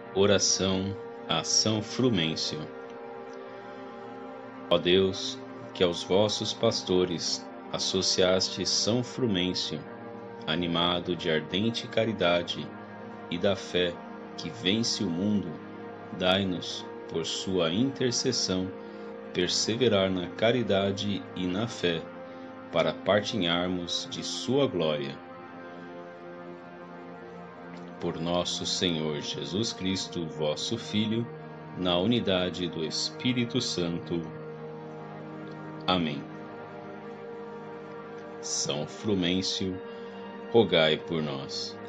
Oração a São Frumêncio. Ó Deus, que aos vossos pastores associaste São Frumêncio, animado de ardente caridade e da fé que vence o mundo, dai-nos, por sua intercessão, perseverar na caridade e na fé, para partilharmos de sua glória. Por nosso Senhor Jesus Cristo, vosso Filho, na unidade do Espírito Santo. Amém. São Frumêncio, rogai por nós.